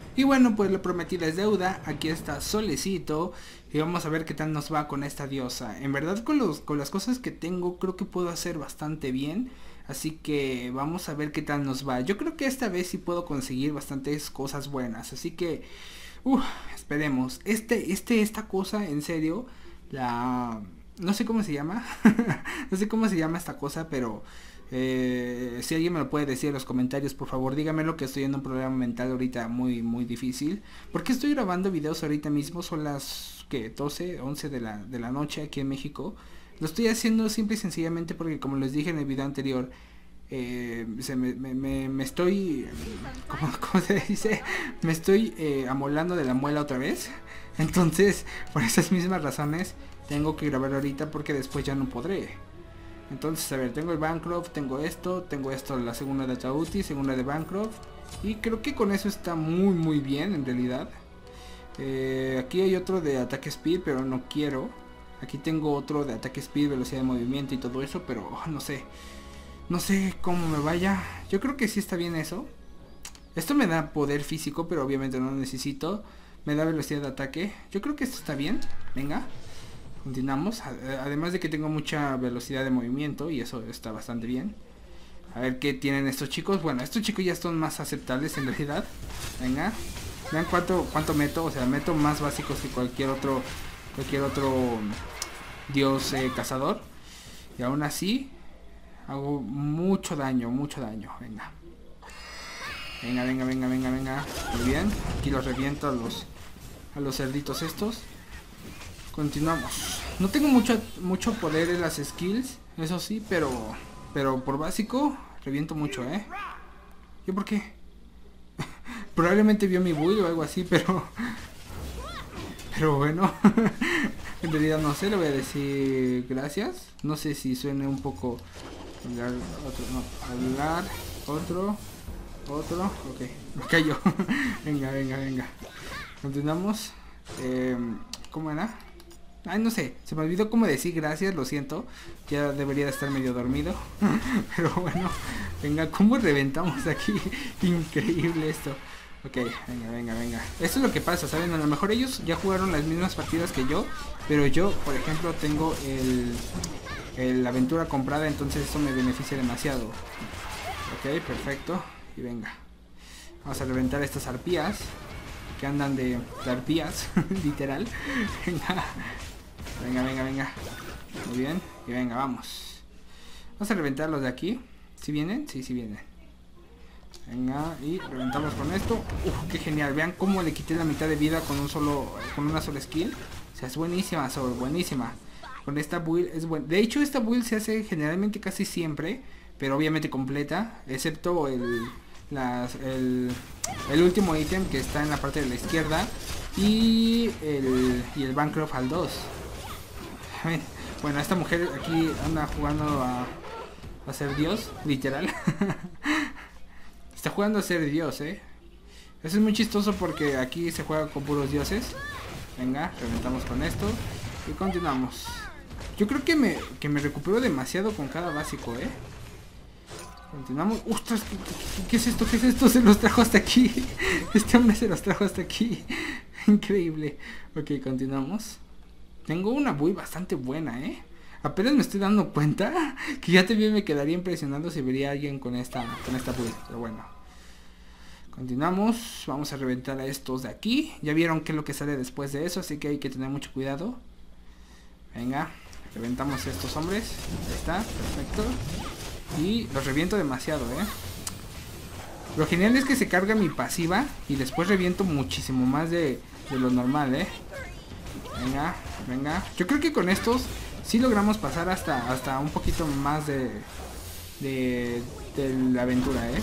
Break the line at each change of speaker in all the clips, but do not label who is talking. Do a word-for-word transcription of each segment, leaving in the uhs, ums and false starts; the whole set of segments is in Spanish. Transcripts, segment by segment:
Y bueno, pues lo prometido es deuda, aquí está Solecito y vamos a ver qué tal nos va con esta diosa. En verdad con, los, con las cosas que tengo creo que puedo hacer bastante bien, así que vamos a ver qué tal nos va. Yo creo que esta vez sí puedo conseguir bastantes cosas buenas, así que uh, esperemos. Este, este, esta cosa en serio, la... no sé cómo se llama, no sé cómo se llama esta cosa, pero... Eh, si alguien me lo puede decir en los comentarios, por favor, díganmelo, que estoy en un problema mental ahorita muy muy difícil. Porque estoy grabando videos ahorita mismo, son las que doce, once de la, de la noche aquí en México. Lo estoy haciendo simple y sencillamente porque, como les dije en el video anterior, eh, se me, me, me, me estoy, ¿cómo, cómo se dice? Me estoy eh, amolando de la muela otra vez. Entonces, por esas mismas razones, tengo que grabar ahorita porque después ya no podré. Entonces, a ver, tengo el Bancroft, tengo esto, tengo esto, la segunda de Tauti, segunda de Bancroft. Y creo que con eso está muy muy bien en realidad. Eh, aquí hay otro de ataque speed, pero no quiero. Aquí tengo otro de ataque speed, velocidad de movimiento y todo eso, pero oh, no sé. No sé cómo me vaya. Yo creo que sí está bien eso. Esto me da poder físico, pero obviamente no lo necesito. Me da velocidad de ataque. Yo creo que esto está bien. Venga. Continuamos, además de que tengo mucha velocidad de movimiento y eso está bastante bien. A ver qué tienen estos chicos. Bueno, estos chicos ya son más aceptables en realidad. Venga, vean cuánto cuánto meto, o sea, meto más básicos que cualquier otro cualquier otro dios eh, cazador. Y aún así hago mucho daño, mucho daño. Venga. Venga, venga, venga, venga, venga. Muy bien. Aquí los reviento a los a los cerditos estos. Continuamos. No tengo mucho, mucho poder en las skills, eso sí, pero pero por básico reviento mucho, ¿eh? ¿Yo por qué? Probablemente vio mi build o algo así, pero... Pero bueno, en realidad no sé, le voy a decir gracias. No sé si suene un poco... Hablar, otro, no, hablar, otro, otro, ok, me cayó. Venga, venga, venga. Continuamos. Eh, ¿Cómo era? Ay, no sé, se me olvidó cómo decir gracias, lo siento. Ya debería de estar medio dormido. Pero bueno, venga, ¿cómo reventamos aquí? Increíble esto. Ok, venga, venga, venga. Esto es lo que pasa, ¿saben? A lo mejor ellos ya jugaron las mismas partidas que yo, pero yo, por ejemplo, tengo el, el aventura comprada, entonces eso me beneficia demasiado. Ok, perfecto. Y venga. Vamos a reventar estas arpías que andan de, de arpías, literal. Venga. Venga, venga, venga. Muy bien. Y venga, vamos. Vamos a reventar los de aquí. ¿Sí vienen? Sí, sí vienen. Venga, y reventamos con esto. Uf, qué genial. Vean cómo le quité la mitad de vida con un solo, con una sola skill. O sea, es buenísima, Soul, buenísima. Con esta build es buena. De hecho, esta build se hace generalmente casi siempre, pero obviamente completa, excepto el, las, el, el último ítem que está en la parte de la izquierda y el, y el Bancroft al dos. Bueno, esta mujer aquí anda jugando a, a ser Dios, literal. Está jugando a ser Dios, eh. Eso es muy chistoso porque aquí se juega con puros dioses. Venga, reventamos con esto y continuamos. Yo creo que me, que me recupero demasiado con cada básico, eh. Continuamos. ¡Ostras! ¿Qué, qué, qué es esto? ¿Qué es esto? Se los trajo hasta aquí. Este hombre se los trajo hasta aquí. Increíble. Ok, continuamos. Tengo una build bastante buena, ¿eh? Apenas me estoy dando cuenta que ya también me quedaría impresionado si vería a alguien con esta, con esta build. Pero bueno. Continuamos. Vamos a reventar a estos de aquí. Ya vieron qué es lo que sale después de eso, así que hay que tener mucho cuidado. Venga. Reventamos a estos hombres. Ahí está. Perfecto. Y los reviento demasiado, ¿eh? Lo genial es que se carga mi pasiva y después reviento muchísimo más de, de lo normal, ¿eh? Venga, venga. Yo creo que con estos sí logramos pasar hasta, hasta un poquito más de, de, de la aventura, ¿eh?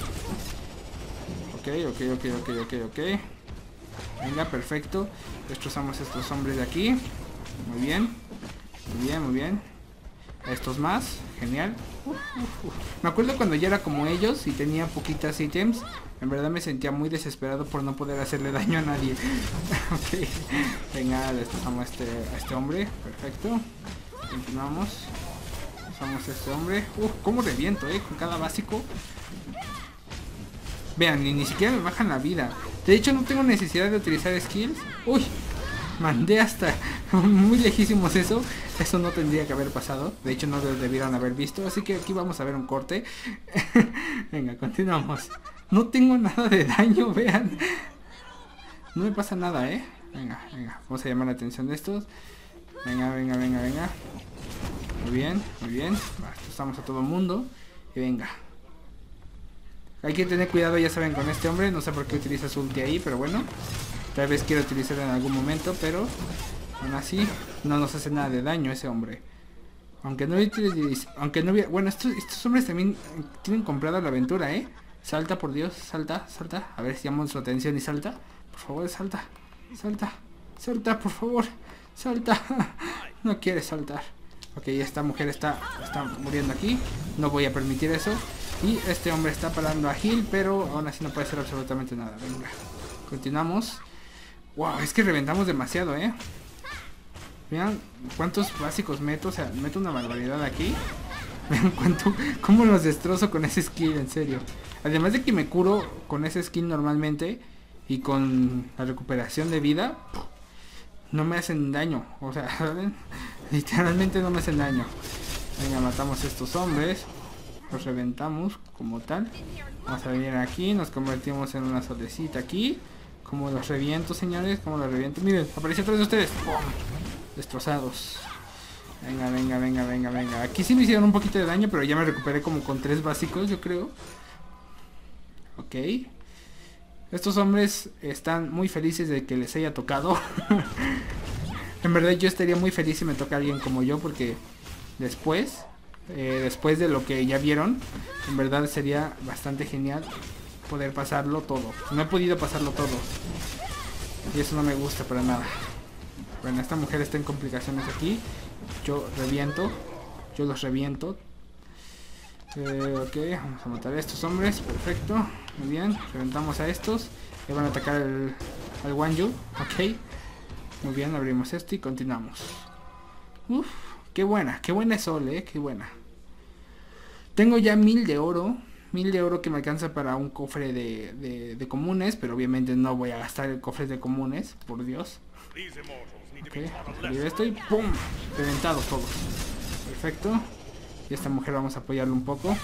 Ok, ok, ok, ok, ok, ok. Venga, perfecto. Destrozamos a estos hombres de aquí. Muy bien. Muy bien, muy bien. Estos más. Genial. Uf, uf, uf. Me acuerdo cuando ya era como ellos y tenía poquitas ítems. En verdad me sentía muy desesperado por no poder hacerle daño a nadie. Ok. Venga, destrozamos a este, a este hombre. Perfecto. Continuamos. Usamos a este hombre. Uf, cómo reviento, eh. Con cada básico. Vean, ni, ni siquiera me bajan la vida. De hecho, no tengo necesidad de utilizar skills. Uy, mandé hasta muy lejísimos eso. Eso no tendría que haber pasado. De hecho, no lo debieron haber visto. Así que aquí vamos a ver un corte. Venga, continuamos. No tengo nada de daño, vean. No me pasa nada, eh. Venga, venga, vamos a llamar la atención de estos. Venga, venga, venga, venga. Muy bien, muy bien. Estamos a todo el mundo. Y venga. Hay que tener cuidado, ya saben, con este hombre. No sé por qué utiliza su ulti ahí, pero bueno. Tal vez quiero utilizarlo en algún momento, pero aún así no nos hace nada de daño ese hombre. Aunque no utilice, aunque no hubiera, bueno, estos, estos hombres también tienen comprada la aventura, ¿eh? Salta, por Dios, salta, salta. A ver si llamamos su atención y salta. Por favor, salta, salta, salta, por favor, salta. No quiere saltar. Ok, esta mujer está, está muriendo aquí. No voy a permitir eso. Y este hombre está parando a Gil, pero aún así no puede hacer absolutamente nada. Venga, continuamos. Wow, es que reventamos demasiado, eh. Vean cuántos básicos meto. O sea, meto una barbaridad aquí. Vean cuánto, cómo los destrozo con ese skill, en serio. Además de que me curo con ese skill normalmente y con la recuperación de vida, no me hacen daño. O sea, ¿saben? Literalmente no me hacen daño. Venga, matamos a estos hombres. Los reventamos como tal. Vamos a venir aquí, nos convertimos en una solecita aquí. Como los reviento, señores, como los reviento. Miren, apareció atrás de ustedes. ¡Pum! Destrozados. Venga, venga, venga, venga, venga. Aquí sí me hicieron un poquito de daño, pero ya me recuperé como con tres básicos, yo creo. Ok. Estos hombres están muy felices de que les haya tocado. En verdad yo estaría muy feliz si me toca alguien como yo, porque después, eh, después de lo que ya vieron, en verdad sería bastante genial poder pasarlo todo. No he podido pasarlo todo. Y eso no me gusta para nada. Bueno, esta mujer está en complicaciones aquí. Yo reviento. Yo los reviento. Eh, ok, vamos a matar a estos hombres. Perfecto. Muy bien. Reventamos a estos. Y van a atacar el, al Wanyu. Ok. Muy bien, abrimos esto y continuamos. Uf, qué buena. Qué buena es Sol, eh. Qué buena. Tengo ya mil de oro. Mil de oro que me alcanza para un cofre de, de, de comunes. Pero obviamente no voy a gastar el cofre de comunes. Por Dios. Ok, esto y ¡pum! Reventados todos. Perfecto. Y esta mujer vamos a apoyarlo un poco.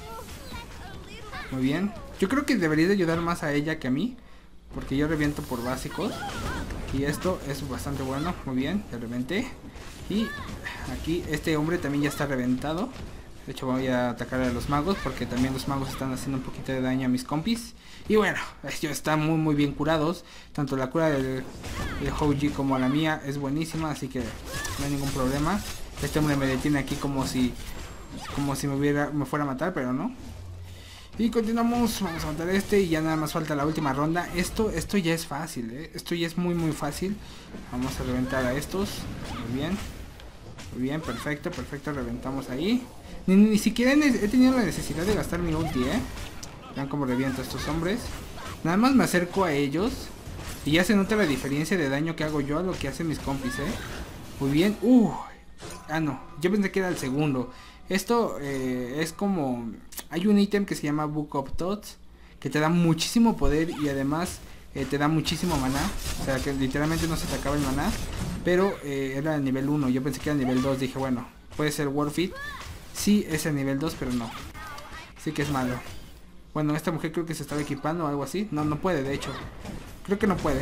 Muy bien. Yo creo que debería de ayudar más a ella que a mí, porque yo reviento por básicos. Y esto es bastante bueno. Muy bien, ya reventé. Y aquí este hombre también ya está reventado. De hecho voy a atacar a los magos, porque también los magos están haciendo un poquito de daño a mis compis. Y bueno, ellos están muy muy bien curados. Tanto la cura del, del Houji como la mía es buenísima, así que no hay ningún problema. Este hombre me detiene aquí como si como si me hubiera me fuera a matar, pero no. Y continuamos, vamos a matar a este y ya nada más falta la última ronda. Esto esto ya es fácil, ¿eh? Esto ya es muy muy fácil. Vamos a reventar a estos. Muy bien. Muy bien, perfecto, perfecto, reventamos ahí. Ni, ni siquiera he tenido la necesidad de gastar mi ulti, ¿eh? Vean cómo reviento a estos hombres. Nada más me acerco a ellos y ya se nota la diferencia de daño que hago yo a lo que hacen mis compis, ¿eh? Muy bien. Uh, ah, no. Yo pensé que era el segundo. Esto eh, es como... Hay un ítem que se llama Book of Thoughts, que te da muchísimo poder y además eh, te da muchísimo maná. O sea, que literalmente no se te acaba el maná. Pero eh, era el nivel uno. Yo pensé que era el nivel dos. Dije, bueno, puede ser worth it. Sí, es el nivel dos, pero no. Sí que es malo. Bueno, esta mujer creo que se estaba equipando o algo así. No, no puede, de hecho. Creo que no puede.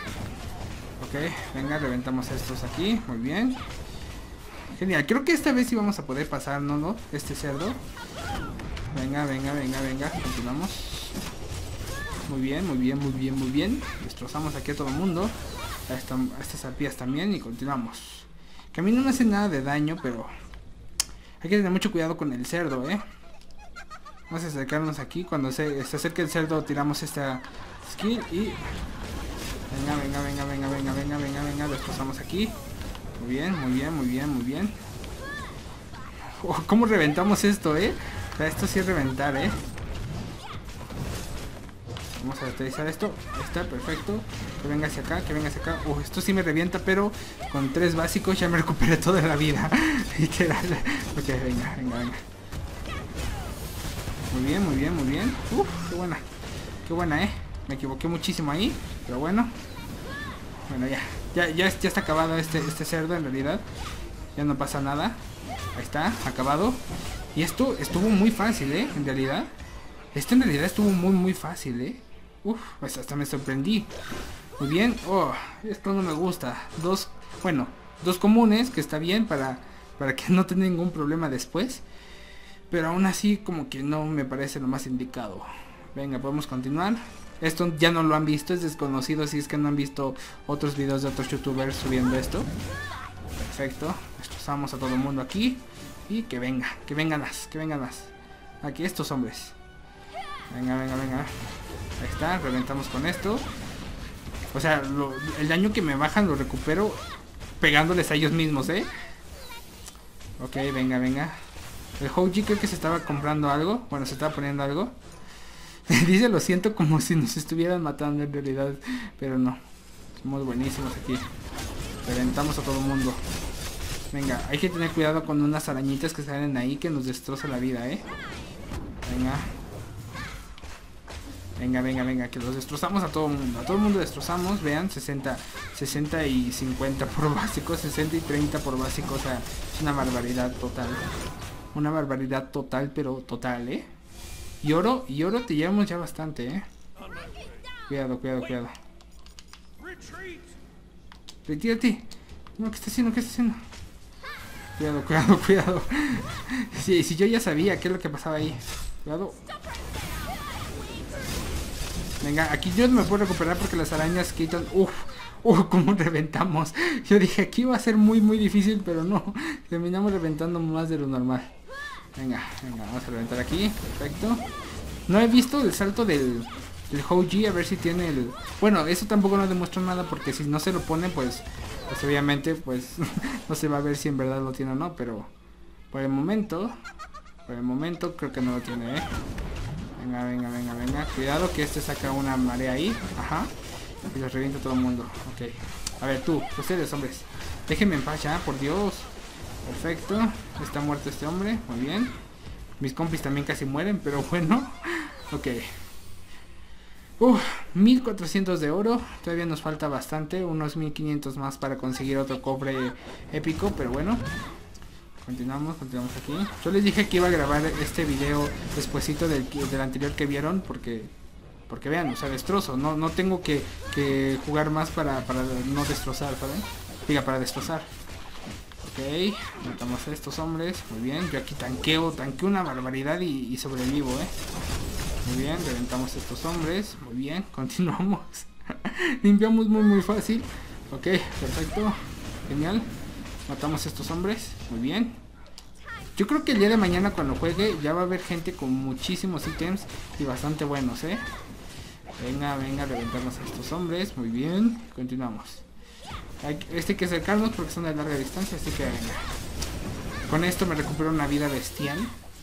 Ok, venga, reventamos estos aquí. Muy bien. Genial, creo que esta vez sí vamos a poder pasar, ¿no? ¿no? Este cerdo. Venga, venga, venga, venga. Continuamos. Muy bien, muy bien, muy bien, muy bien. Destrozamos aquí a todo el mundo. A, esta, a estas arpías también y continuamos. Que a mí no me hace nada de daño, pero... Hay que tener mucho cuidado con el cerdo, ¿eh? Vamos a acercarnos aquí. Cuando se, se acerque el cerdo tiramos esta skill y... Venga, venga, venga, venga, venga, venga, venga, venga. Destrozamos aquí. Muy bien, muy bien, muy bien, muy bien. Oh, ¿cómo reventamos esto, eh? O sea, esto sí es reventar, eh. Vamos a utilizar esto. Ahí está, perfecto. Que venga hacia acá, que venga hacia acá. Uh, esto sí me revienta, pero con tres básicos ya me recuperé toda la vida. Literal. Ok, venga, venga, venga. Muy bien, muy bien, muy bien. Uf, qué buena. Qué buena, eh. Me equivoqué muchísimo ahí. Pero bueno. Bueno, ya. Ya, ya, ya está acabado este, este cerdo en realidad. Ya no pasa nada. Ahí está, acabado. Y esto estuvo muy fácil, eh. En realidad. Esto en realidad estuvo muy, muy fácil, eh. Uf, pues hasta me sorprendí. Muy bien. Oh, esto no me gusta. Dos, bueno, dos comunes, que está bien para, para que no tenga ningún problema después. Pero aún así como que no me parece lo más indicado. Venga, podemos continuar. Esto ya no lo han visto, es desconocido si es que no han visto otros videos de otros youtubers subiendo esto. Perfecto. Destrozamos a todo el mundo aquí. Y que venga, que vengan más, que vengan más. Aquí estos hombres. Venga, venga, venga. Ahí está, reventamos con esto. O sea, lo, el daño que me bajan lo recupero pegándoles a ellos mismos, ¿eh? Ok, venga, venga. El Houji creo que se estaba comprando algo. Bueno, se estaba poniendo algo. Dice, lo siento como si nos estuvieran matando en realidad. Pero no. Somos buenísimos aquí. Reventamos a todo el mundo. Venga, hay que tener cuidado con unas arañitas que salen ahí que nos destroza la vida, ¿eh? Venga. Venga, venga, venga, que los destrozamos a todo el mundo. A todo el mundo destrozamos, vean, sesenta, sesenta y cincuenta por básico, sesenta y treinta por básico. O sea, es una barbaridad total. Una barbaridad total, pero total, ¿eh? Y oro, y oro te llevamos ya bastante, ¿eh? Cuidado, cuidado, cuidado. Retírate. No, ¿qué está haciendo? ¿Qué está haciendo? Cuidado, cuidado, cuidado. Sí, si yo ya sabía qué es lo que pasaba ahí. Cuidado. Venga, aquí yo no me puedo recuperar porque las arañas quitan... Uf, uf, cómo reventamos. Yo dije, aquí va a ser muy, muy difícil, pero no. Terminamos reventando más de lo normal. Venga, venga, vamos a reventar aquí. Perfecto. No he visto el salto del, del Houji, a ver si tiene el... Bueno, eso tampoco nos demuestra nada porque si no se lo pone, pues... Pues obviamente, pues... no se va a ver si en verdad lo tiene o no, pero... Por el momento... Por el momento creo que no lo tiene, ¿eh? Venga, venga, venga, venga. Cuidado que este saca una marea ahí. Ajá. Y los revienta todo el mundo. Ok. A ver, tú, ustedes, hombres. Déjenme en paz ya, por Dios. Perfecto. Está muerto este hombre. Muy bien. Mis compis también casi mueren, pero bueno. Ok. Uf, mil cuatrocientos de oro. Todavía nos falta bastante. Unos mil quinientos más para conseguir otro cofre épico, pero bueno. Continuamos, continuamos aquí. Yo les dije que iba a grabar este video despuesito del, del anterior que vieron, porque porque vean, o sea, destrozo. No, no tengo que, que jugar más para, para no destrozar, ¿saben? Diga, para destrozar. Ok, matamos a estos hombres. Muy bien, yo aquí tanqueo, tanqueo una barbaridad y, y sobrevivo, ¿eh? Muy bien, reventamos a estos hombres. Muy bien, continuamos. Limpiamos muy, muy fácil. Ok, perfecto. Genial. Matamos a estos hombres, muy bien. Yo creo que el día de mañana cuando juegue ya va a haber gente con muchísimos ítems y bastante buenos, ¿eh? Venga, venga, reventamos a estos hombres, muy bien. Continuamos. Este hay que acercarnos porque son de larga distancia, así que venga. Con esto me recupero una vida bestial.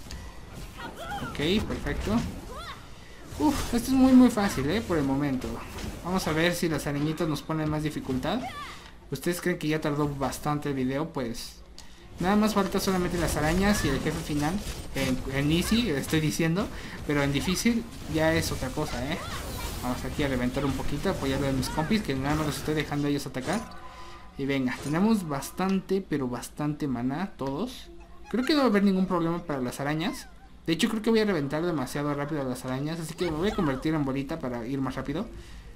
Ok, perfecto. Uf, esto es muy muy fácil, ¿eh? Por el momento. Vamos a ver si las arañitas nos ponen más dificultad. ¿Ustedes creen que ya tardó bastante el video? Pues nada más falta solamente las arañas y el jefe final. En, en easy, estoy diciendo. Pero en difícil ya es otra cosa, ¿eh? Vamos aquí a reventar un poquito, apoyarlo de mis compis, que nada más los estoy dejando a ellos atacar. Y venga, tenemos bastante, pero bastante maná todos. Creo que no va a haber ningún problema para las arañas. De hecho creo que voy a reventar demasiado rápido a las arañas, así que me voy a convertir en bolita para ir más rápido.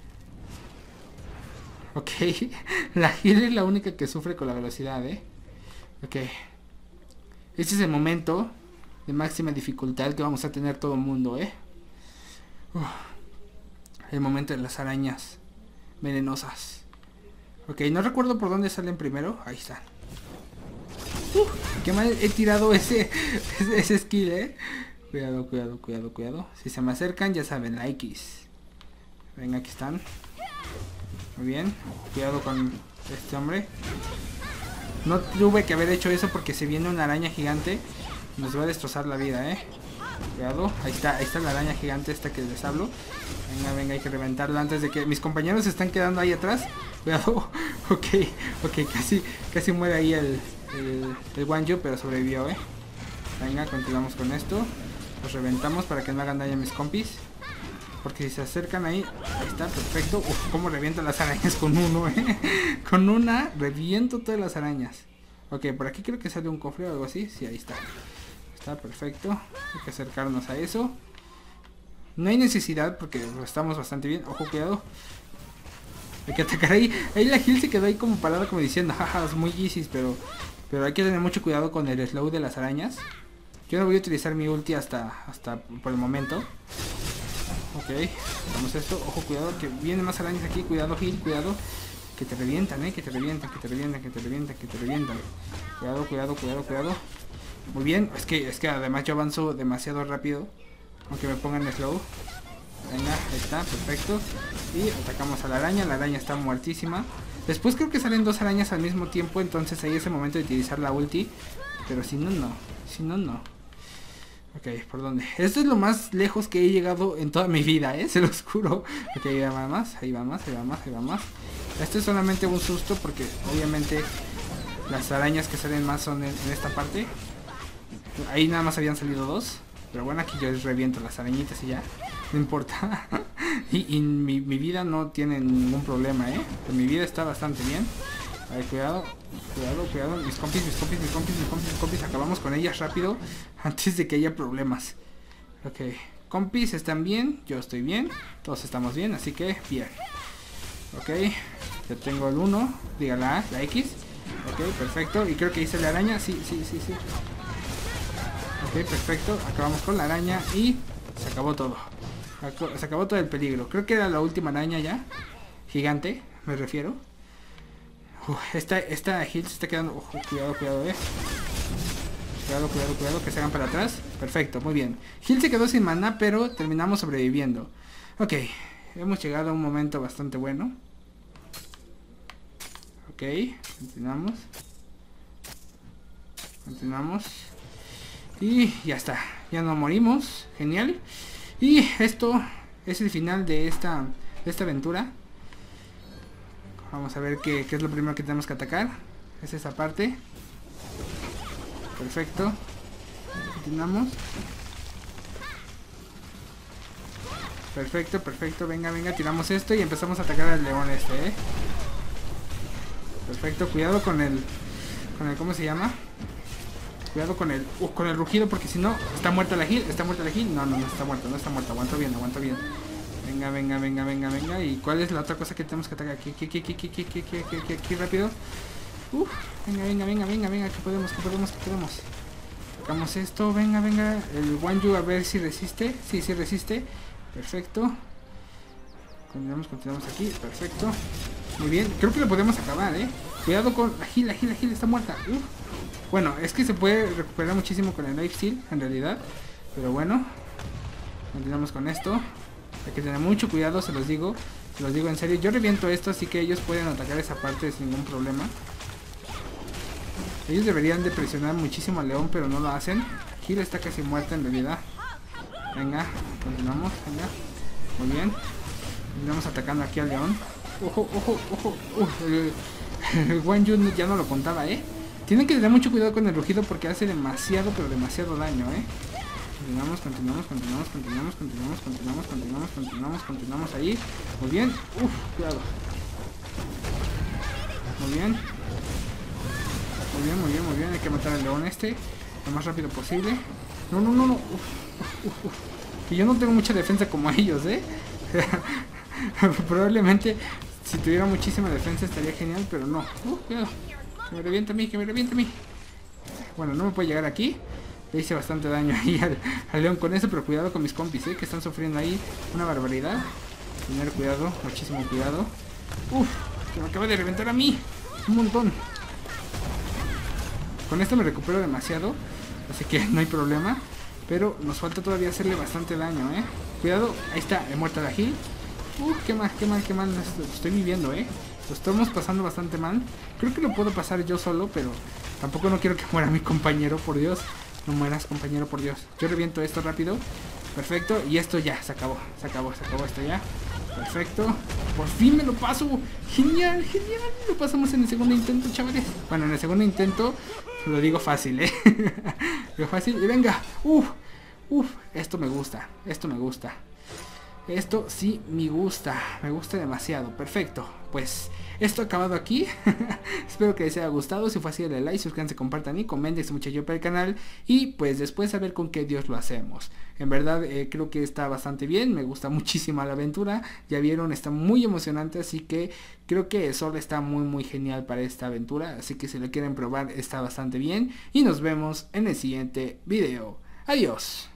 Ok, la Gil es la única que sufre con la velocidad, ¿eh? Ok. Este es el momento de máxima dificultad que vamos a tener todo el mundo, ¿eh? Uf. El momento de las arañas venenosas. Ok, no recuerdo por dónde salen primero. Ahí están. Uf, qué mal he tirado ese, ese, ese skill, ¿eh? Cuidado, cuidado, cuidado, cuidado. Si se me acercan, ya saben, la X. Venga, aquí están. Muy bien, cuidado con este hombre. No tuve que haber hecho eso porque se viene una araña gigante. Nos va a destrozar la vida, eh. Cuidado, ahí está, ahí está la araña gigante esta que les hablo. Venga, venga, hay que reventarla antes de que mis compañeros se están quedando ahí atrás. Cuidado, ok, ok, casi, casi muere ahí el, el, el Wanjo, pero sobrevivió, eh. Venga, continuamos con esto. Los reventamos para que no hagan daño a mis compis. Porque si se acercan ahí, ahí está, perfecto. Uf, cómo reviento las arañas con uno, eh. Con una reviento todas las arañas. Ok, por aquí creo que sale un cofre o algo así. Sí, ahí está. Está perfecto. Hay que acercarnos a eso. No hay necesidad porque estamos bastante bien. Ojo, cuidado. Hay que atacar ahí. Ahí la Gil se quedó ahí como parada como diciendo, jaja, es muy easy, pero, pero hay que tener mucho cuidado con el slow de las arañas. Yo no voy a utilizar mi ulti hasta, hasta por el momento. Ok, vamos a esto. Ojo, cuidado, que vienen más arañas aquí. Cuidado, Gil, cuidado. Que te revientan, eh, que te revientan, que te revientan, que te revientan, que te revientan. Cuidado, cuidado, cuidado, cuidado. Muy bien, es que, es que además yo avanzo demasiado rápido. Aunque me pongan slow. Venga, ahí está, perfecto. Y atacamos a la araña, la araña está muertísima. Después creo que salen dos arañas al mismo tiempo, entonces ahí es el momento de utilizar la ulti. Pero si no, no. Si no, no. Ok, ¿por dónde? Esto es lo más lejos que he llegado en toda mi vida, ¿eh? Se los juro. Ok, ahí va más, ahí va más, ahí va más, ahí va más. Esto es solamente un susto porque obviamente las arañas que salen más son en, en esta parte. Ahí nada más habían salido dos. Pero bueno, aquí yo reviento las arañitas y ya. No importa. y y mi, mi vida no tiene ningún problema, ¿eh? Pero mi vida está bastante bien. A ver, cuidado. Cuidado, cuidado. Mis compis, mis compis, mis compis, mis compis, mis compis. Acabamos con ellas rápido. Antes de que haya problemas. Ok. Compis están bien. Yo estoy bien. Todos estamos bien. Así que bien. Ok. Ya tengo el uno. Diga la A, la X. Ok, perfecto. Y creo que hice la araña. Sí, sí, sí, sí. Ok, perfecto. Acabamos con la araña y se acabó todo. Se acabó todo el peligro. Creo que era la última araña ya. Gigante, me refiero. Uf, esta, esta Gil se está quedando... Uf, cuidado, cuidado, eh. Cuidado, cuidado, cuidado, que se hagan para atrás. Perfecto, muy bien. Gil se quedó sin mana, pero terminamos sobreviviendo. Ok, hemos llegado a un momento bastante bueno. Ok, continuamos. Continuamos. Y ya está, ya no morimos, genial. Y esto es el final de esta, de esta aventura. Vamos a ver qué, qué es lo primero que tenemos que atacar. Es esa parte. Perfecto. Continuamos. Perfecto, perfecto, venga, venga, tiramos esto y empezamos a atacar al león este, ¿eh? Perfecto, cuidado con el, con el, ¿cómo se llama? Cuidado con el, uh, con el rugido porque si no, está muerta la Gil, está muerta la Gil. No, no, no está muerta, no está muerta, aguanto bien, aguanto bien. Venga, venga, venga, venga, venga. ¿Y cuál es la otra cosa que tenemos que atacar? Aquí, aquí, aquí, aquí, aquí, aquí, aquí, aquí, aquí, aquí, rápido. Uf, venga, venga, venga, venga, venga, que podemos, que podemos, que podemos. Sacamos esto, venga, venga. El Wanyu a ver si resiste. Sí, sí resiste. Perfecto. Continuamos, continuamos aquí, perfecto. Muy bien, creo que lo podemos acabar, eh. Cuidado con la Gil, la Gil, la Gil está muerta. Uf. Bueno, es que se puede recuperar muchísimo con el Life Steal, en realidad. Pero bueno, continuamos con esto. Hay que tener mucho cuidado, se los digo. Se los digo en serio. Yo reviento esto, así que ellos pueden atacar esa parte sin ningún problema. Ellos deberían de presionar muchísimo al león, pero no lo hacen. Gil está casi muerta en realidad. Venga, continuamos, venga. Muy bien. Continuamos atacando aquí al león. Ojo, ojo, ojo. Uf, el, el Wanyu ya no lo contaba, ¿eh? Tienen que tener mucho cuidado con el rugido porque hace demasiado, pero demasiado daño, ¿eh? Continuamos, continuamos, continuamos, continuamos, continuamos, continuamos, continuamos, continuamos, continuamos ahí. Muy bien. Uf, cuidado. Muy bien. Muy bien, muy bien, muy bien. Hay que matar al león este lo más rápido posible. No, no, no, no. Uf, uf, uf, uf. Que yo no tengo mucha defensa como ellos, ¿eh? Probablemente si tuviera muchísima defensa estaría genial, pero no. Uh, cuidado. Que me revienta a mí, que me revienta a mí. Bueno, no me puede llegar aquí. Le hice bastante daño ahí al, al león con eso, pero cuidado con mis compis, ¿eh? Que están sufriendo ahí una barbaridad. Tener cuidado, muchísimo cuidado. Uf, que me acaba de reventar a mí. Un montón. Con esto me recupero demasiado, así que no hay problema. Pero nos falta todavía hacerle bastante daño, ¿eh? Cuidado, ahí está, he muerto la Gil. Uf, qué mal, qué mal, qué mal. Estoy viviendo, ¿eh? Lo estamos pasando bastante mal. Creo que lo puedo pasar yo solo, pero tampoco no quiero que muera mi compañero, por Dios. No mueras, compañero, por Dios. Yo reviento esto rápido. Perfecto, y esto ya, se acabó. Se acabó, se acabó esto ya. Perfecto. Por fin me lo paso. Genial, genial. Lo pasamos en el segundo intento, chavales. Bueno, en el segundo intento lo digo fácil, ¿eh? Lo fácil. Y venga. Uf, uf. Esto me gusta. Esto me gusta. Esto sí me gusta, me gusta demasiado. Perfecto, pues esto ha acabado aquí. Espero que les haya gustado. Si fue así, denle like, suscríbanse, compartan y comenten mucho yo para el canal. Y pues después a ver con qué Dios lo hacemos. En verdad eh, creo que está bastante bien. Me gusta muchísimo la aventura. Ya vieron, está muy emocionante. Así que creo que Sol está muy muy genial para esta aventura. Así que si lo quieren probar está bastante bien. Y nos vemos en el siguiente video. Adiós.